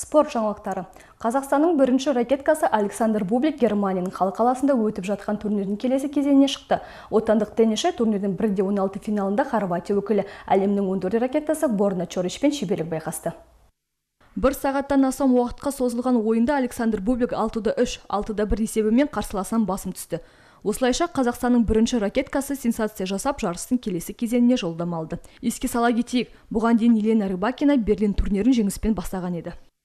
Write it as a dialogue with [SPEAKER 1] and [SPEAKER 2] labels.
[SPEAKER 1] Спорт жаңалықтары. Қазақстанның бірінші ракеткасы Александр Бублик Германияның Халық қаласында өтіп жатқан турнирдің келесі кезеңіне шықты. Отандық теннисші турнирдің 1/16 финалында Хорватия өкілі әлемнің 14 ракеткасы Борна Чоричпен шеберлік байқасты. Бір сағаттан астам уақытқа созылған ойында Александр Бублик 6-3, 6-1 есебімен қарсыласынан басым түсті. Осылайша Қазақстанның бірінші ракеткасы сенсация жасап, жарыстың келесі кезеңіне жолдама алды. Еске сала кетейік, бұған дейін Елена Рыбакина Берлин турнирін жеңіспен бастаған еді.